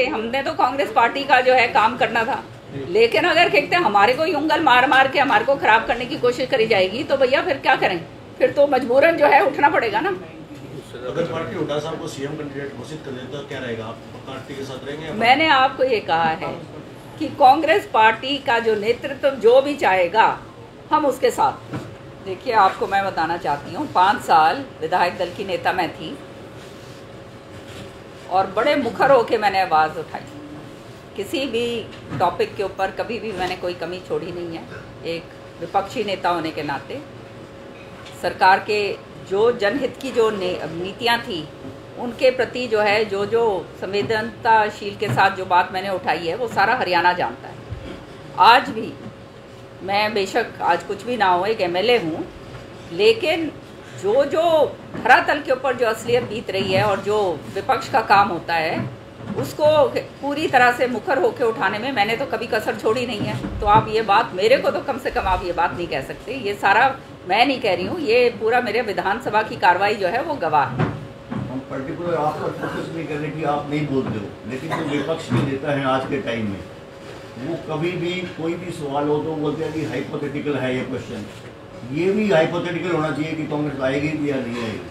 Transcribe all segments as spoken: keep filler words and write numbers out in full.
थे, हमने तो कांग्रेस पार्टी का जो है काम करना था। लेकिन अगर कहते हैं हमारे को उंगल मार मार के हमारे को खराब करने की कोशिश करी जाएगी तो भैया फिर क्या करें, फिर तो मजबूरन जो है उठना पड़ेगा ना। अगर पार्टी हुड्डा साहब को सीएम कैंडिडेट घोषित कर दे तो क्या रहेगा, आप पार्टी के साथ रहेंगे? मैंने आपको ये कहा है कि कांग्रेस पार्टी का जो नेतृत्व जो भी चाहेगा हम उसके साथ। देखिए आपको मैं बताना चाहती हूँ, पाँच साल विधायक दल की नेता मैं थी और बड़े मुखर होके मैंने आवाज़ उठाई, किसी भी टॉपिक के ऊपर कभी भी मैंने कोई कमी छोड़ी नहीं है। एक विपक्षी नेता होने के नाते सरकार के जो जनहित की जो नीतियाँ थी उनके प्रति जो है जो जो संवेदनताशील के साथ जो बात मैंने उठाई है वो सारा हरियाणा जानता है। आज भी मैं बेशक आज कुछ भी ना हो एक एमएलए हूँ, लेकिन जो जो धरातल के ऊपर जो असलियत बीत रही है और जो विपक्ष का काम होता है उसको पूरी तरह से मुखर होकर उठाने में मैंने तो कभी कसर छोड़ी नहीं है। तो आप ये बात मेरे को तो कम से कम आप ये बात नहीं कह सकते, ये सारा मैं नहीं कह रही हूँ, ये पूरा मेरे विधानसभा की कार्रवाई जो है वो गवाह है। हम पर्टिकुलर आपका फोकस नहीं कर रहे कि आप नहीं बोलते हो, लेकिन जो विपक्ष के नेता हैं आज के टाइम में वो कभी भी कोई भी सवाल हो तो बोलते हैं कि हाइपोथेटिकल है ये क्वेश्चन, ये भी हाइपोथेटिकल होना चाहिए कि कांग्रेस आएगी या नहीं आएगी।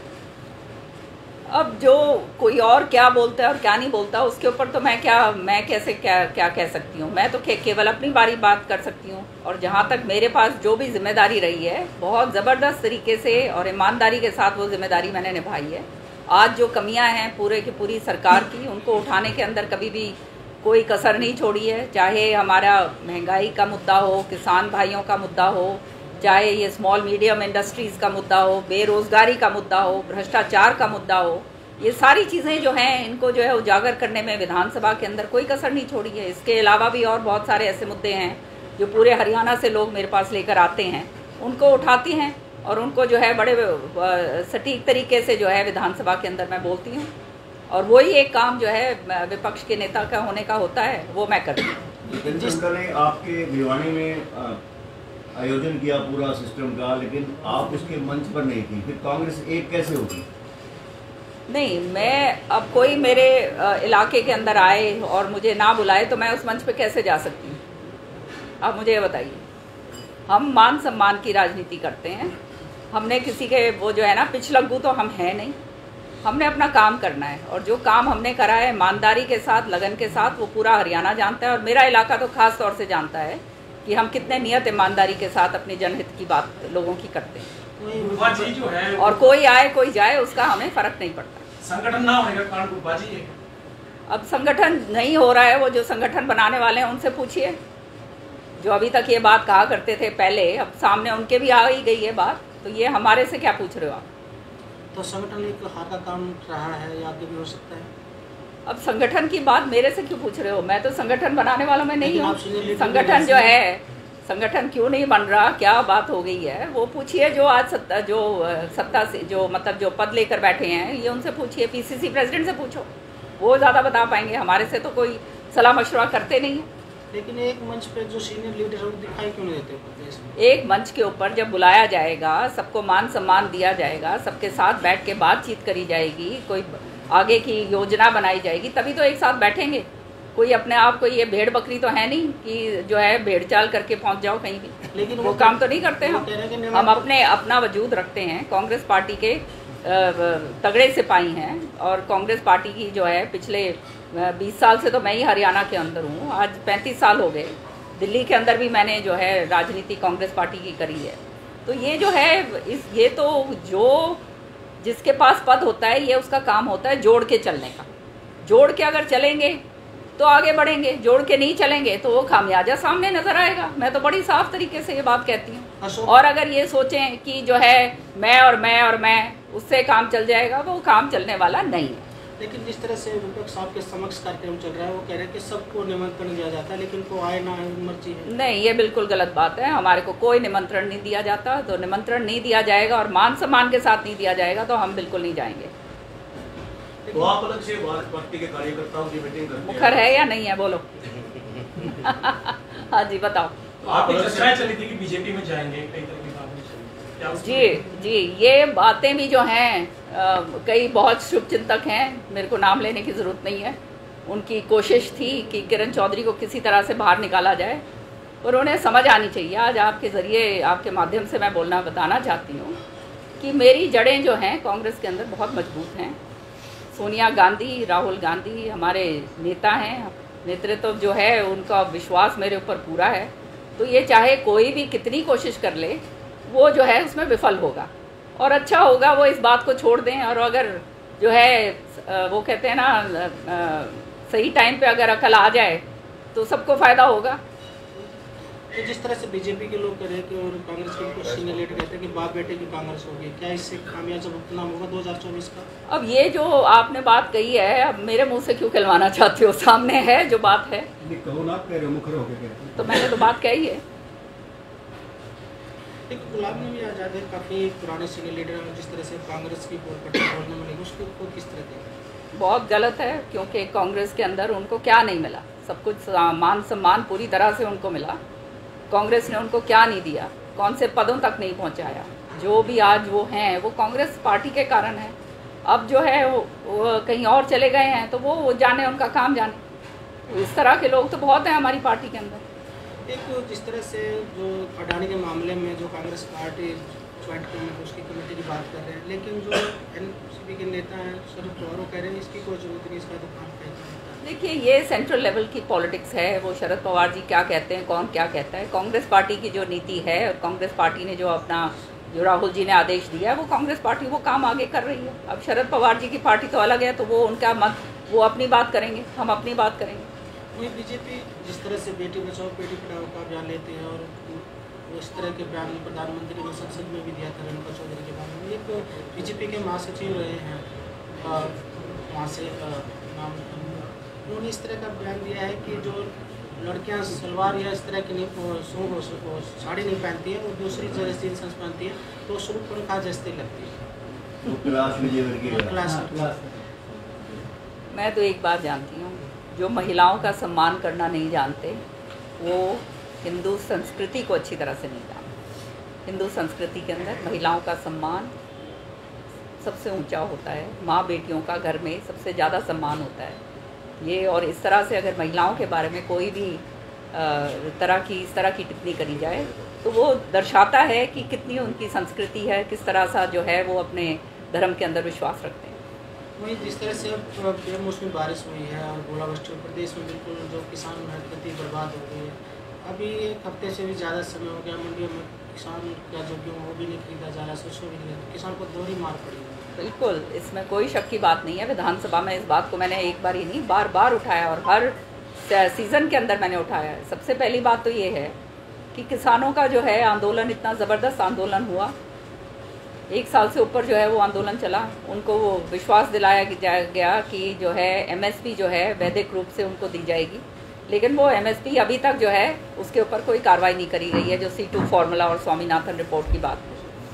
अब जो कोई और क्या बोलता है और क्या नहीं बोलता उसके ऊपर तो मैं क्या मैं कैसे क्या क्या कह सकती हूँ। मैं तो केवल अपनी बारी बात कर सकती हूँ और जहाँ तक मेरे पास जो भी जिम्मेदारी रही है बहुत ज़बरदस्त तरीके से और ईमानदारी के साथ वो जिम्मेदारी मैंने निभाई है। आज जो कमियाँ हैं पूरे की पूरी सरकार की उनको उठाने के अंदर कभी भी कोई कसर नहीं छोड़ी है, चाहे हमारा महंगाई का मुद्दा हो, किसान भाइयों का मुद्दा हो, चाहे ये स्मॉल मीडियम इंडस्ट्रीज़ का मुद्दा हो, बेरोज़गारी का मुद्दा हो, भ्रष्टाचार का मुद्दा हो, ये सारी चीज़ें जो हैं इनको जो है उजागर करने में विधानसभा के अंदर कोई कसर नहीं छोड़ी है। इसके अलावा भी और बहुत सारे ऐसे मुद्दे हैं जो पूरे हरियाणा से लोग मेरे पास लेकर आते हैं, उनको उठाती हैं और उनको जो है बड़े सटीक तरीके से जो है विधानसभा के अंदर मैं बोलती हूँ और वही एक काम जो है विपक्ष के नेता का होने का होता है वो मैं करती हूँ। जिस ने आपके भिवानी में आयोजन किया पूरा सिस्टम का, लेकिन आप उसके मंच पर नहीं थी, फिर कांग्रेस एक कैसे होगी? नहीं, मैं अब कोई मेरे इलाके के अंदर आए और मुझे ना बुलाए तो मैं उस मंच पे कैसे जा सकती हूँ? आप मुझे ये बताइए। हम मान सम्मान की राजनीति करते हैं, हमने किसी के वो जो है ना पिछलग्गू तो हम हैं नहीं, हमने अपना काम करना है और जो काम हमने करा है ईमानदारी के साथ लगन के साथ वो पूरा हरियाणा जानता है और मेरा इलाका तो खास तौर से जानता है कि हम कितने नियत ईमानदारी के साथ अपने जनहित की बात लोगों की करते हैं जो है और कोई आए कोई जाए उसका हमें फर्क नहीं पड़ता। संगठन ना होने का कारण गुटबाजी है। अब संगठन नहीं हो रहा है, वो जो संगठन बनाने वाले हैं उनसे पूछिए, जो अभी तक ये बात कहा करते थे पहले, अब सामने उनके भी आ ही गई है बात, तो ये हमारे से क्या पूछ रहे हो आप? तो संगठन एक हार का काम रहा है या आगे भी हो सकता है? अब संगठन की बात मेरे से क्यों पूछ रहे हो? मैं तो संगठन बनाने वालों में नहीं हूँ। संगठन जो है, संगठन क्यों नहीं बन रहा, क्या बात हो गई है, वो पूछिए जो आज सत्ता जो सत्ता से जो मतलब जो पद लेकर बैठे हैं, ये उनसे पूछिए, पीसीसी प्रेसिडेंट से पूछो, वो ज़्यादा बता पाएंगे। हमारे से तो कोई सलाह मशवरा करते नहीं है। लेकिन एक मंच पे जो सीनियर लीडर है वो दिखाई क्यों नहीं देते प्रदेश में? एक मंच के ऊपर जब बुलाया जाएगा, सबको मान सम्मान दिया जाएगा, सबके साथ बैठ के बातचीत करी जाएगी, कोई आगे की योजना बनाई जाएगी, तभी तो एक साथ बैठेंगे। कोई अपने आप को ये भेड़ बकरी तो है नहीं कि जो है भेड़ चाल करके पहुंच जाओ कहीं भी, लेकिन वो, वो काम तो नहीं करते हम। हम अपने अपना वजूद रखते हैं, कांग्रेस पार्टी के तगड़े सिपाही हैं और कांग्रेस पार्टी की जो है पिछले बीस साल से तो मैं ही हरियाणा के अंदर हूँ, आज पैंतीस साल हो गए। दिल्ली के अंदर भी मैंने जो है राजनीति कांग्रेस पार्टी की करी है। तो ये जो है इस ये तो जो जिसके पास पद होता है ये उसका काम होता है जोड़ के चलने का। जोड़ के अगर चलेंगे तो आगे बढ़ेंगे, जोड़ के नहीं चलेंगे तो वो खामियाजा सामने नजर आएगा। मैं तो बड़ी साफ तरीके से ये बात कहती हूँ। और अगर ये सोचें कि जो है मैं और मैं और मैं उससे काम चल जाएगा, वो काम चलने वाला नहीं है। लेकिन जिस तरह से विपक्ष साहब के समक्ष कार्यक्रम चल रहा है, वो कह रहे हैं कि सबको निमंत्रण दिया जाता है लेकिन को आए ना आए मर्जी है। नहीं, ये बिल्कुल गलत बात है। हमारे को कोई निमंत्रण नहीं दिया जाता, तो निमंत्रण नहीं दिया जाएगा और मान सम्मान के साथ नहीं दिया जाएगा तो हम बिल्कुल नहीं जाएंगे। तो आप अलग से पार्टी के कार्यकर्ताओं की मीटिंग करते हैं? मुखर है या नहीं है बोलो? हाँ जी बताओ। तो आप चर्चाएं चली थी कि बीजेपी में जाएंगे, कई तरह की बातें चली। जी जी, ये बातें भी जो हैं कई बहुत शुभ चिंतक हैं, मेरे को नाम लेने की ज़रूरत नहीं है, उनकी कोशिश थी कि किरण चौधरी को किसी तरह से बाहर निकाला जाए, और उन्हें समझ आनी चाहिए। आज आपके ज़रिए, आपके माध्यम से मैं बोलना बताना चाहती हूँ कि मेरी जड़ें जो हैं कांग्रेस के अंदर बहुत मजबूत हैं। सोनिया गांधी, राहुल गांधी हमारे नेता हैं, नेतृत्व जो है उनका विश्वास मेरे ऊपर पूरा है। तो ये चाहे कोई भी कितनी कोशिश कर ले, वो जो है उसमें विफल होगा, और अच्छा होगा वो इस बात को छोड़ दें। और अगर जो है वो कहते हैं ना, सही टाइम पे अगर अकल आ जाए तो सबको फ़ायदा होगा। तो जिस तरह से बीजेपी के लोग कह रहे हैं कि और कांग्रेस के उनको सीनियर लीडर कहते हैं कि बाप बेटे की कांग्रेस होगी, क्या इससे खामियाजा भुगतना होगा दो हज़ार चौबीस का? अब ये जो आपने बात कही है, अब मेरे मुंह से क्यों खिलवाना चाहते हो? सामने है जो बात है, कहो ना, कह रहे हो मुखर होके कह रहे हो। तो मैंने तो बात कही है। एक गुलाब नबी आज़ाद है, काफ़ी पुराने सीनियर लीडर हैं, जिस तरह से कांग्रेस की बोलने मिलेगी उसको किस तरह देखें? बहुत गलत है, क्योंकि कांग्रेस के अंदर उनको क्या नहीं मिला? सब कुछ मान सम्मान पूरी तरह से उनको मिला। कांग्रेस ने उनको क्या नहीं दिया? कौन से पदों तक नहीं पहुंचाया? जो भी आज वो हैं वो कांग्रेस पार्टी के कारण है। अब जो है वो, वो कहीं और चले गए हैं, तो वो, वो जाने, उनका काम जाने। इस तरह के लोग तो बहुत हैं हमारी पार्टी के अंदर। एक जिस तरह से जो अडानी के मामले में जो कांग्रेस पार्टी ज्वाइंट कमेटी, उसकी कमेटी की बात कर रहे हैं, लेकिन जो एनसीपी के नेता हैं शरद पवार, वो कह रहे हैं इसकी कोई जरूरत नहीं, इसका दुकान कहते हैं। देखिए, ये सेंट्रल लेवल की पॉलिटिक्स है। वो शरद पवार जी क्या कहते हैं, कौन क्या कहता है। कांग्रेस पार्टी की जो नीति है, और कांग्रेस पार्टी ने जो अपना, जो राहुल जी ने आदेश दिया है, वो कांग्रेस पार्टी वो काम आगे कर रही है। अब शरद पवार जी की पार्टी तो अलग है, तो वो उनका मत, वो अपनी बात करेंगे, हम अपनी बात करेंगे। वही बीजेपी जिस तरह से बेटी बचाओ बेटी पढ़ाओ का बयान लेते हैं, और इस तरह के बयान प्रधानमंत्री ने संसद में भी दिया था रेणुका चौधरी के बारे में। एक बीजेपी के महासचिव रहे हैं वहाँ से नाम, उन्होंने इस तरह का बयान दिया है कि जो लड़कियां सलवार या इस तरह की नहीं सूट साड़ी नहीं पहनती हैं, वो दूसरी जगह से जींस पहनती है तो शुरू पर कहा जैसे लगती है। तो क्लास में जे वर्ग मैं तो एक बात जानती हूँ, जो महिलाओं का सम्मान करना नहीं जानते वो हिंदू संस्कृति को अच्छी तरह से नहीं जानते। हिंदू संस्कृति के अंदर महिलाओं का सम्मान सबसे ऊंचा होता है। माँ बेटियों का घर में सबसे ज़्यादा सम्मान होता है ये। और इस तरह से अगर महिलाओं के बारे में कोई भी तरह की इस तरह की टिप्पणी करी जाए, तो वो दर्शाता है कि कितनी उनकी संस्कृति है, किस तरह सा जो है वो अपने धर्म के अंदर विश्वास रखते हैं। वही जिस तरह से अब बेमौसमी बारिश हुई है और ओलावृष्टि प्रदेश में बिल्कुल जो किसान खेती बर्बाद हो गई है। अभी एक हफ्ते से भी ज़्यादा समय हो गया, मंडियों में किसान का जो गेहूँ वो भी नहीं खरीदा जा रहा, सरसों भी नहीं, किसान को दोहरी मार पड़ी। बिल्कुल, इसमें कोई शक की बात नहीं है। विधानसभा में इस बात को मैंने एक बार ही नहीं, बार बार उठाया, और हर सीज़न के अंदर मैंने उठाया है। सबसे पहली बात तो ये है कि किसानों का जो है आंदोलन, इतना ज़बरदस्त आंदोलन हुआ, एक साल से ऊपर जो है वो आंदोलन चला। उनको वो विश्वास दिलाया गया कि जो है एमएसपी जो है वैधिक रूप से उनको दी जाएगी, लेकिन वो एमएसपी अभी तक जो है उसके ऊपर कोई कार्रवाई नहीं करी गई है, जो सी टू फॉर्मूला और स्वामीनाथन रिपोर्ट की बात है।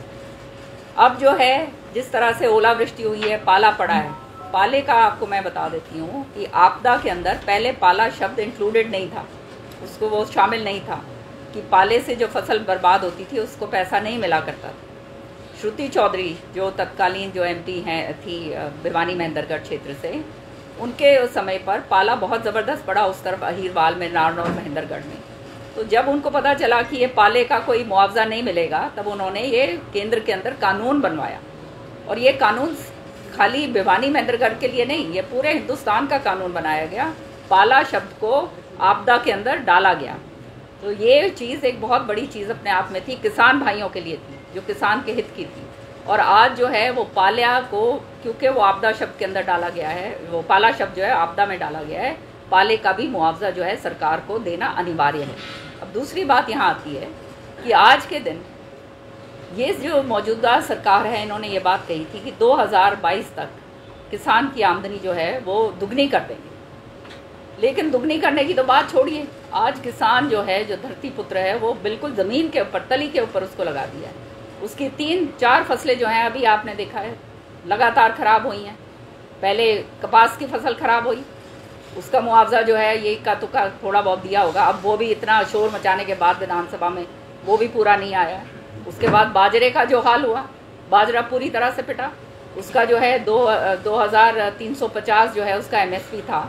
अब जो है जिस तरह से ओलावृष्टि हुई है, पाला पड़ा है, पाले का आपको मैं बता देती हूँ कि आपदा के अंदर पहले पाला शब्द इंक्लूडेड नहीं था, उसको वो शामिल नहीं था कि पाले से जो फसल बर्बाद होती थी उसको पैसा नहीं मिला करता था। श्रुति चौधरी जो तत्कालीन जो एमपी हैं थी भिवानी महेंद्रगढ़ क्षेत्र से, उनके उस समय पर पाला बहुत ज़बरदस्त पड़ा उस तरफ अहीरवाल में, नारनौल महेंद्रगढ़ में। तो जब उनको पता चला कि ये पाले का कोई मुआवजा नहीं मिलेगा, तब उन्होंने ये केंद्र के अंदर कानून बनवाया। और ये कानून खाली भिवानी महेंद्रगढ़ के लिए नहीं, ये पूरे हिंदुस्तान का कानून बनाया गया। पाला शब्द को आपदा के अंदर डाला गया। तो ये चीज़ एक बहुत बड़ी चीज़ अपने आप में थी, किसान भाइयों के लिए थी, जो किसान के हित की थी। और आज जो है वो पाल्या को, क्योंकि वो आपदा शब्द के अंदर डाला गया है, वो पाला शब्द जो है आपदा में डाला गया है, पाले का भी मुआवजा जो है सरकार को देना अनिवार्य है। अब दूसरी बात यहाँ आती है कि आज के दिन ये जो मौजूदा सरकार है, इन्होंने ये बात कही थी कि दो हज़ार बाईस तक किसान की आमदनी जो है वो दुगनी कर देंगे। लेकिन दुगनी करने की तो बात छोड़िए, आज किसान जो है, जो धरती पुत्र है, वो बिल्कुल ज़मीन के ऊपर, तली के ऊपर उसको लगा दिया है। उसकी तीन चार फसलें जो हैं अभी आपने देखा है लगातार ख़राब हुई हैं। पहले कपास की फसल ख़राब हुई, उसका मुआवजा जो है ये का तो का थोड़ा बहुत दिया होगा, अब वो भी इतना शोर मचाने के बाद विधानसभा में वो भी पूरा नहीं आया। उसके बाद बाजरे का जो हाल हुआ, बाजरा पूरी तरह से पिटा, उसका जो है दो दो हज़ार तीन सौ पचास जो है उसका एमएसपी था,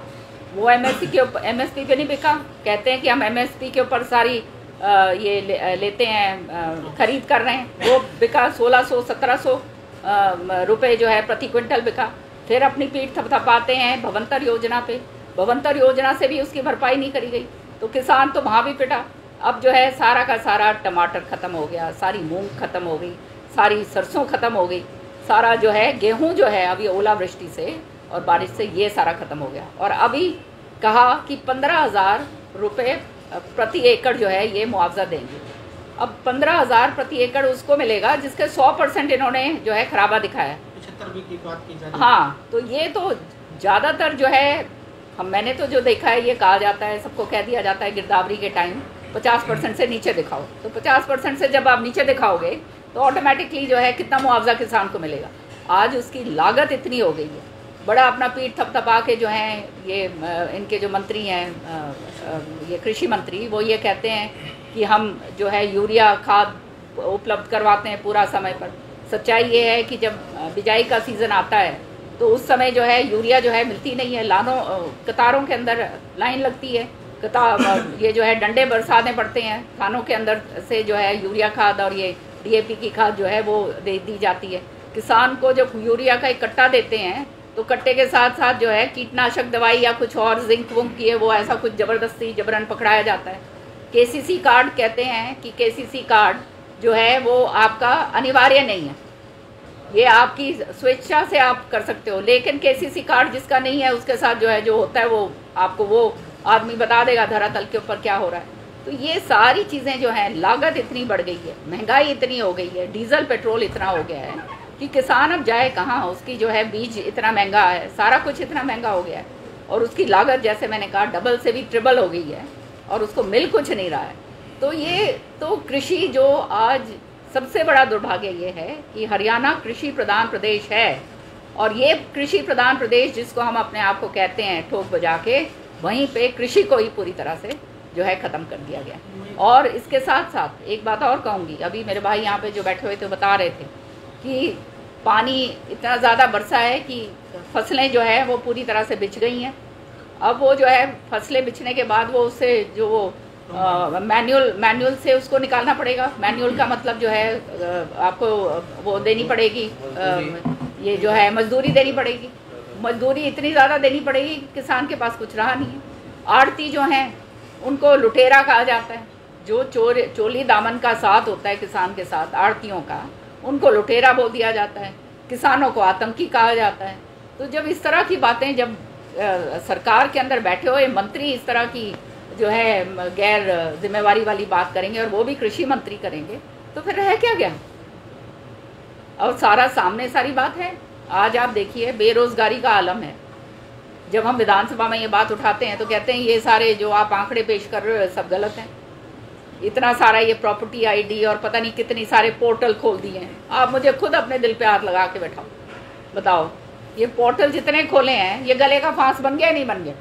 वो एमएसपी के ऊपर एमएसपी पे नहीं बिका। कहते हैं कि हम एमएसपी के ऊपर सारी आ, ये ले, लेते हैं, आ, खरीद कर रहे हैं। वो बिका सोलह सौ सत्रह सौ रुपये जो है प्रति क्विंटल बिका। फिर अपनी पीठ थपथपाते हैं भवंतर योजना पे। भवंतर योजना से भी उसकी भरपाई नहीं करी गई, तो किसान तो वहाँ भी पिटा। अब जो है सारा का सारा टमाटर ख़त्म हो गया, सारी मूंग ख़त्म हो गई, सारी सरसों ख़त्म हो गई, सारा जो है गेहूं जो है अभी ओलावृष्टि से और बारिश से ये सारा ख़त्म हो गया। और अभी कहा कि पंद्रह हज़ार रुपये प्रति एकड़ जो है ये मुआवजा देंगे। अब पंद्रह हज़ार प्रति एकड़ उसको मिलेगा जिसके सौ परसेंट इन्होंने जो है खराबा दिखाया है। पचहत्तर भी की बात की जा रही है। हाँ, तो ये तो ज़्यादातर जो है हम मैंने तो जो देखा है, ये कहा जाता है, सबको कह दिया जाता है गिरदावरी के टाइम पचास परसेंट से नीचे दिखाओ। तो पचास परसेंट से जब आप नीचे दिखाओगे तो ऑटोमेटिकली जो है कितना मुआवजा किसान को मिलेगा। आज उसकी लागत इतनी हो गई है, बड़ा अपना पीठ थपथपा के जो हैं ये इनके जो मंत्री हैं, ये कृषि मंत्री, वो ये कहते हैं कि हम जो है यूरिया खाद उपलब्ध करवाते हैं पूरा समय पर। सच्चाई ये है कि जब बिजाई का सीज़न आता है तो उस समय जो है यूरिया जो है मिलती नहीं है। लानों कतारों के अंदर लाइन लगती है, कतार ये जो है डंडे बरसाने पड़ते हैं, थानों के अंदर से जो है यूरिया खाद और ये डीएपी की खाद जो है वो दे दी जाती है। किसान को जब यूरिया का एक कट्टा देते हैं तो कट्टे के साथ साथ जो है कीटनाशक दवाई या कुछ और जिंक वुंक की है वो ऐसा कुछ ज़बरदस्ती जबरन पकड़ाया जाता है। केसीसी कार्ड कहते हैं कि केसीसी कार्ड जो है वो आपका अनिवार्य नहीं है, ये आपकी स्वेच्छा से आप कर सकते हो। लेकिन केसीसी कार्ड जिसका नहीं है उसके साथ जो है जो होता है वो आपको वो आदमी बता देगा धरातल के ऊपर क्या हो रहा है। तो ये सारी चीज़ें जो हैं, लागत इतनी बढ़ गई है, महंगाई इतनी हो गई है, डीजल पेट्रोल इतना हो गया है कि किसान अब जाए कहाँ। उसकी जो है बीज इतना महंगा है, सारा कुछ इतना महंगा हो गया है और उसकी लागत जैसे मैंने कहा डबल से भी ट्रिपल हो गई है और उसको मिल कुछ नहीं रहा है। तो ये तो कृषि जो आज सबसे बड़ा दुर्भाग्य ये है कि हरियाणा कृषि प्रधान प्रदेश है और ये कृषि प्रधान प्रदेश जिसको हम अपने आप को कहते हैं ठोक बजा के, वहीं पे कृषि को ही पूरी तरह से जो है ख़त्म कर दिया गया। और इसके साथ साथ एक बात और कहूँगी, अभी मेरे भाई यहाँ पे जो बैठे हुए थे बता रहे थे कि पानी इतना ज़्यादा बरसा है कि फसलें जो है वो पूरी तरह से बिछ गई हैं। अब वो जो है फसलें बिछने के बाद वो उससे जो वो मैनुअल मैनुअल से उसको निकालना पड़ेगा। मैनुअल का मतलब जो है आ, आपको वो देनी पड़ेगी, आ, ये जो है मजदूरी देनी पड़ेगी। मजदूरी इतनी ज़्यादा देनी पड़ेगी कि किसान के पास कुछ रहा नहीं है। आड़ती जो हैं उनको लुटेरा कहा जाता है, जो चोर चोली दामन का साथ होता है किसान के साथ आड़तियों का, उनको लुटेरा बोल दिया जाता है। किसानों को आतंकी कहा जाता है। तो जब इस तरह की बातें, जब आ, सरकार के अंदर बैठे हुए मंत्री इस तरह की जो है गैर जिम्मेवारी वाली बात करेंगे और वो भी कृषि मंत्री करेंगे, तो फिर रह क्या गया। और सारा सामने सारी बात है। आज आप देखिए बेरोजगारी का आलम है। जब हम विधानसभा में ये बात उठाते हैं तो कहते हैं ये सारे जो आप आंकड़े पेश कर रहे हो सब गलत हैं। इतना सारा ये प्रॉपर्टी आईडी और पता नहीं कितनी सारे पोर्टल खोल दिए हैं। आप मुझे खुद अपने दिल पे हाथ लगा के बैठाओ, बताओ ये पोर्टल जितने खोले हैं ये गले का फांस बन गया नहीं बन गया।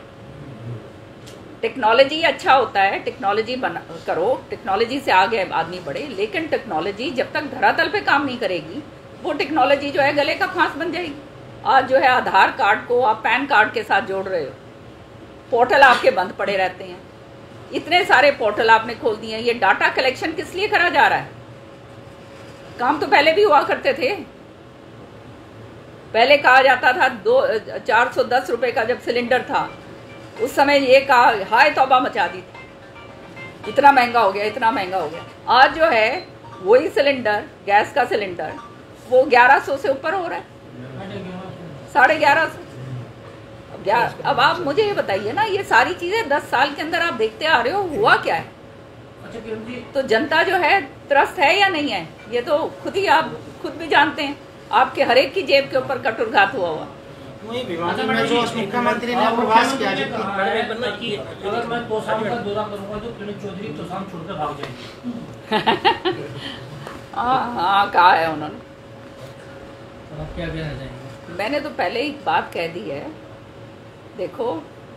टेक्नोलॉजी अच्छा होता है, टेक्नोलॉजी बना करो, टेक्नोलॉजी से आगे आदमी बढ़े, लेकिन टेक्नोलॉजी जब तक धरातल पे काम नहीं करेगी वो टेक्नोलॉजी जो है गले का फांस बन जाएगी। आज जो है आधार कार्ड को आप पैन कार्ड के साथ जोड़ रहे हो, पोर्टल आपके बंद पड़े रहते हैं। इतने सारे पोर्टल आपने खोल दिए हैं। ये डाटा कलेक्शन किस लिए करा जा रहा है? काम तो पहले भी हुआ करते थे। पहले कहा जाता था दो चार सौ दस रुपए का जब सिलेंडर था उस समय ये कहा हाय तौबा मचा दी थी, इतना महंगा हो गया, इतना महंगा हो गया। आज जो है वही सिलेंडर, गैस का सिलेंडर, वो ग्यारह सौ से ऊपर हो रहा है, साढ़े ग्यारह सौ। अब अब आप मुझे ये बताइए ना, ये सारी चीजें दस साल के अंदर आप देखते आ रहे हो, हुआ क्या है? तो जनता जो है त्रस्त है या नहीं है, ये तो खुद ही आप खुद भी जानते हैं। आपके हरेक की जेब के ऊपर कटुरघात हुआ हुआ। वही भिवानी में जो मुख्यमंत्री ने प्रवास किया, अगर मैं तोशाम का दौरा करूंगा तो किरण चौधरी तोशाम छोड़कर भाग जाएंगे। हाँ हाँ कहा है उन्होंने। आप क्या कहना चाहेंगे? मैंने तो पहले ही बात कह दी है। देखो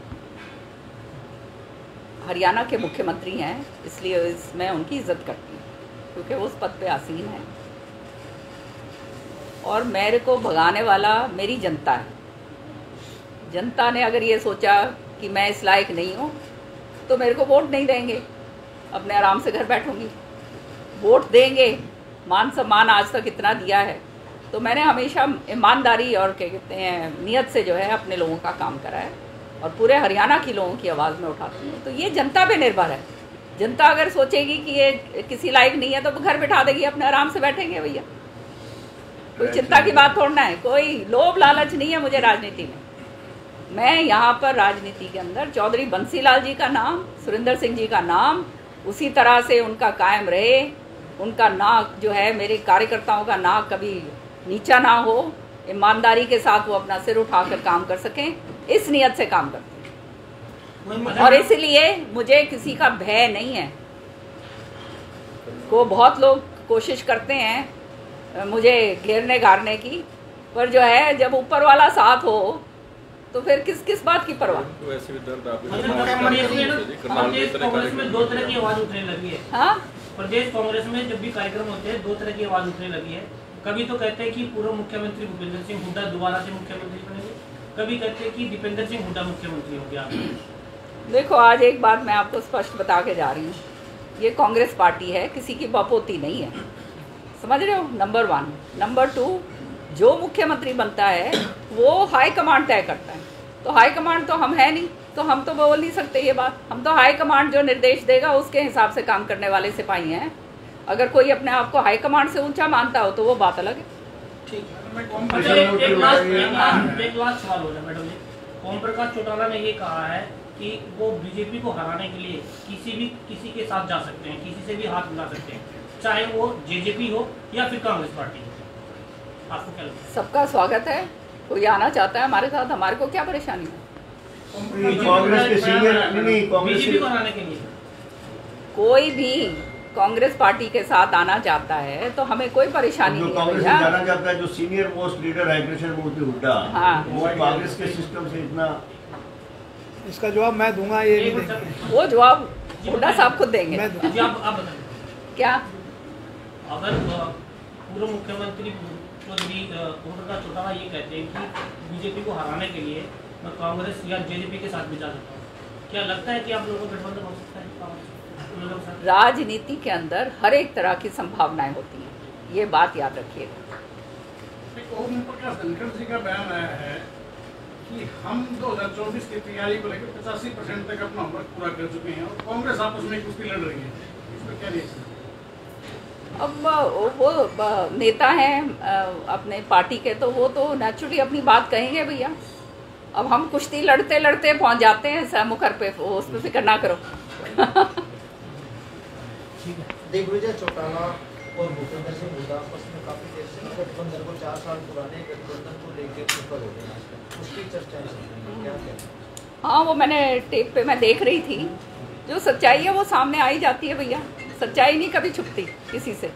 हरियाणा के मुख्यमंत्री हैं इसलिए इस मैं उनकी इज्जत करती हूँ क्योंकि वो उस पद पे आसीन है और मेरे को भगाने वाला मेरी जनता है। जनता ने अगर ये सोचा कि मैं इस लायक नहीं हूँ तो मेरे को वोट नहीं देंगे, अपने आराम से घर बैठूंगी। वोट देंगे, मान सम्मान आज तक इतना दिया है, तो मैंने हमेशा ईमानदारी और क्या कहते हैं नियत से जो है अपने लोगों का काम करा है और पूरे हरियाणा की लोगों की आवाज़ में उठाती हूँ। तो ये जनता पे निर्भर है। जनता अगर सोचेगी कि ये किसी लायक नहीं है तो घर बिठा देगी, अपने आराम से बैठेंगे भैया। कोई चिंता की बात थोड़ना है, कोई लोभ लालच नहीं है मुझे राजनीति में। मैं यहाँ पर राजनीति के अंदर चौधरी बंसीलाल जी का नाम, सुरेंद्र सिंह जी का नाम उसी तरह से उनका कायम रहे, उनका नाक जो है मेरे कार्यकर्ताओं का नाक कभी नीचा ना हो, ईमानदारी के साथ वो अपना सिर उठाकर काम कर सकें, इस नियत से काम करते हैं। और इसलिए मुझे किसी का भय नहीं है। को बहुत लोग कोशिश करते हैं मुझे घेरने गारने की, पर जो है जब ऊपर वाला साथ हो तो फिर किस किस बात की परवाह। वैसे भी दर्द कांग्रेस में दो तरह की आवाज उठने लगी है। हाँ, प्रदेश कांग्रेस में जब भी कार्यक्रम होते हैं दो तरह की आवाज उठने लगी है। कभी तो कहते हैं कि पूर्व मुख्यमंत्री भूपेंद्र सिंह हुड्डा दोबारा से मुख्यमंत्री बनेंगे, कभी कहते हैं कि दीपेंद्र सिंह हुड्डा मुख्यमंत्री होंगे। आप देखो, आज एक बात मैं आपको स्पष्ट बता के जा रही हूँ, ये कांग्रेस पार्टी है, किसी की बपोती नहीं है, समझ रहे हो, नंबर वन। नंबर टू, जो मुख्यमंत्री बनता है वो हाई कमांड तय करता है, तो हाई कमांड तो हम है नहीं, तो हम तो बोल नहीं सकते ये बात। हम तो हाई कमांड जो निर्देश देगा उसके हिसाब से काम करने वाले सिपाही हैं। अगर कोई अपने आप को हाई कमांड से ऊंचा मानता हो तो वो बात अलग है। ठीक है, एक लास्ट सवाल हो जाए मैडम जी। ओम प्रकाश चौटाला ने ये कहा है कि वो बीजेपी को हराने के लिए किसी भी किसी के साथ जा सकते हैं, किसी से भी हाथ मिला सकते हैं, चाहे वो जेजेपी हो या फिर कांग्रेस पार्टी हो। आपको क्या लगता है? सबका स्वागत है, कोई आना चाहता है हमारे साथ, हमारे को क्या परेशानी है। कांग्रेस के सीनियर नहीं, कांग्रेस बीजेपी को हराने के लिए कोई भी कांग्रेस पार्टी के साथ आना चाहता है तो हमें कोई परेशानी नहीं है। कांग्रेस में जाना चाहता है, जो सीनियर मोस्ट लीडर है कृष्ण मूर्ति हुड्डा, हाँ, वो कांग्रेस के सिस्टम से इतना। इसका जवाब मैं दूंगा, ये वो जवाब हुड्डा साहब खुद देंगे। क्या अगर पूर्व मुख्यमंत्री चौधरी ओम प्रकाश चौटाला ये कहते हैं कि बीजेपी को हराने के लिए मैं कांग्रेस या जेजेपी के साथ भी जा सकता हूँ, क्या लगता है कि आप लोगों को गठबंधन हो सकता है? राजनीति के अंदर हर एक तरह की संभावनाएं होती हैं, ये बात याद रखिएगा। ओम प्रकाश धनखड़ जी का बयान आया है कि हम दो हज़ार चौबीस की तैयारी को लेकर पचासी परसेंट तक अपना होमवर्क पूरा कर चुके हैं और कांग्रेस आपस में कुश्ती लड़ रही है, इसमें क्या रिएक्शन? अब वो नेता हैं अपने पार्टी के, तो वो तो नेचुरली अपनी बात कहेंगे भैया। अब हम कुश्ती लड़ते लड़ते पहुंच जाते हैं मुखर पे, उस पर फिक्र ना करो। दिग्विजय चौटाला और भूपेंद्र सिंह हुड्डा आपस में काफी देर से गठबंधन को चार साल पुराने गठबंधन को लेकर पेपर हो गया, उसकी चर्चा क्या कहते? हाँ, वो मैंने टेप पे मैं देख रही थी, जो सच्चाई है वो सामने आई जाती है भैया, सच्चाई नहीं कभी छुपती किसी से।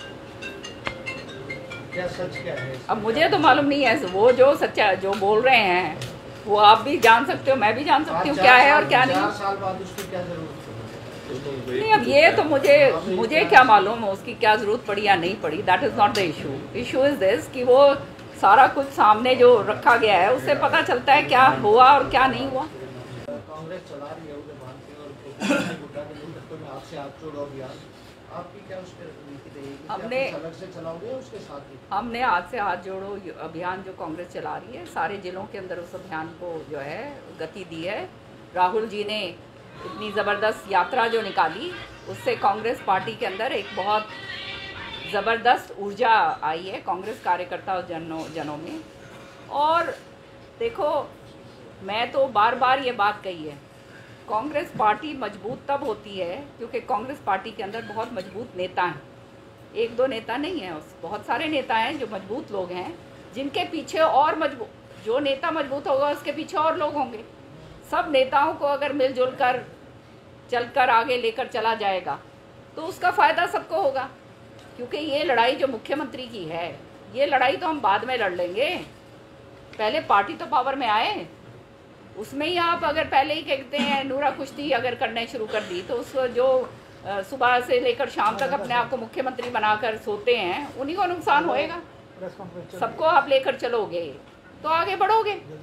क्या सच क्या है? अब मुझे तो मालूम नहीं है, वो जो सच्चा जो बोल रहे हैं वो आप भी जान सकते हो, मैं भी जान सकती हूँ क्या है और क्या नहीं। चार साल बाद उसकी क्या जरूरत? नहीं, अब ये तो मुझे मुझे क्या मालूम उसकी क्या जरूरत पड़ी या नहीं पड़ी, that is not the issue. Issue is this कि वो सारा कुछ सामने जो रखा गया है उससे पता चलता है क्या हुआ और क्या नहीं हुआ। कांग्रेस चला रही है उधर भांति और हुड्डा के नेतृत्व में आपसे हाथ जोड़ो अभियान, आपकी क्या उस पर नीति रहेगी? हमने अलग से चलाओगे उसके साथ ही? हमने आज से हाथ जोड़ो अभियान जो कांग्रेस चला रही है, सारे जिलों के अंदर उस अभियान को जो है गति दी है। राहुल जी ने इतनी ज़बरदस्त यात्रा जो निकाली, उससे कांग्रेस पार्टी के अंदर एक बहुत ज़बरदस्त ऊर्जा आई है कांग्रेस कार्यकर्ता और जनों जनों में। और देखो, मैं तो बार बार ये बात कही है, कांग्रेस पार्टी मजबूत तब होती है क्योंकि कांग्रेस पार्टी के अंदर बहुत मजबूत नेता हैं। एक दो नेता नहीं हैं, उस बहुत सारे नेता हैं जो मजबूत लोग हैं, जिनके पीछे और मजबूत, जो नेता मजबूत होगा उसके पीछे और लोग होंगे। सब नेताओं को अगर मिलजुल कर चलकर आगे लेकर चला जाएगा तो उसका फ़ायदा सबको होगा। क्योंकि ये लड़ाई जो मुख्यमंत्री की है, ये लड़ाई तो हम बाद में लड़ लेंगे, पहले पार्टी तो पावर में आए, उसमें ही आप अगर पहले ही कहते हैं नूरा कुश्ती अगर करने शुरू कर दी तो उस जो सुबह से लेकर शाम तक अपने आप को मुख्यमंत्री बनाकर सोते हैं उन्हीं को नुकसान होएगा। सबको आप लेकर चलोगे तो आगे बढ़ोगे।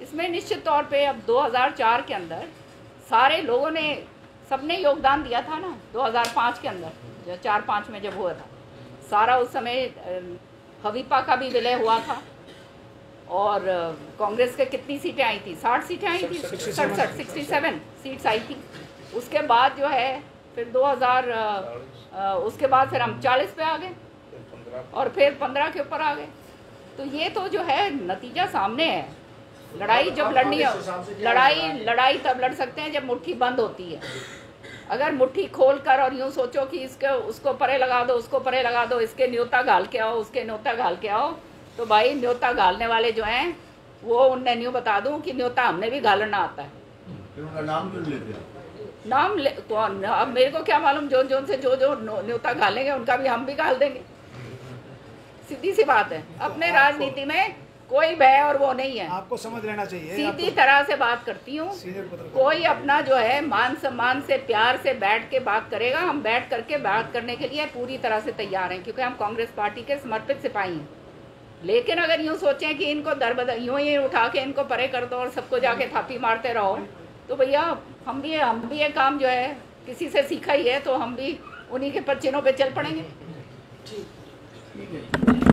इसमें निश्चित तौर पे अब दो हज़ार चार के अंदर सारे लोगों ने, सबने योगदान दिया था ना। दो हज़ार पाँच के अंदर जो चार पाँच में जब हुआ था सारा, उस समय हवीपा का भी विलय हुआ था और कांग्रेस के कितनी सीटें आई थी? साठ सीटें आई थी, सड़सठ सिक्सटी सेवन सीट्स आई थी। उसके बाद जो है फिर दो हज़ार उसके बाद फिर हम चालीस पे आ गए और फिर पंद्रह के ऊपर आ गए। तो ये तो जो है नतीजा सामने है। लड़ाई जब लड़नी हो, लड़ाई लड़ाई तब लड़ सकते हैं जब मुट्ठी बंद होती है। अगर मुट्ठी खोल कर और यूँ सोचो कि इसके उसको परे लगा दो, उसको परे लगा दो, इसके न्योता घाल के आओ, उसके न्योता घाल के आओ, तो भाई न्योता घालने वाले जो हैं वो उनने न्यू बता दूं कि न्योता हमने भी घालना आता है। फिर उनका नाम क्यों लेते हैं? नाम ले, कौन? अब मेरे को क्या मालूम, जो जो से जो जो न्योता घालेंगे उनका भी हम भी घाल देंगे। सीधी सी बात है। अपने राजनीति में कोई भय और वो नहीं है। आपको समझ लेना चाहिए। सीधी तरह से बात करती हूँ। कोई अपना जो है मान सम्मान से प्यार से बैठ के बात करेगा, हम बैठ करके बात करने के लिए पूरी तरह से तैयार हैं, क्योंकि हम कांग्रेस पार्टी के समर्पित सिपाही हैं। लेकिन अगर यूँ सोचें कि इनको दर बदर यूँ ही उठा के इनको परे कर दो और सबको जाके थापी मारते रहो, तो भैया हम भी हम भी ये काम जो है किसी से सीखा ही है, तो हम भी उन्हीं के पच्चीनों पे चल पड़ेंगे। ठीक है।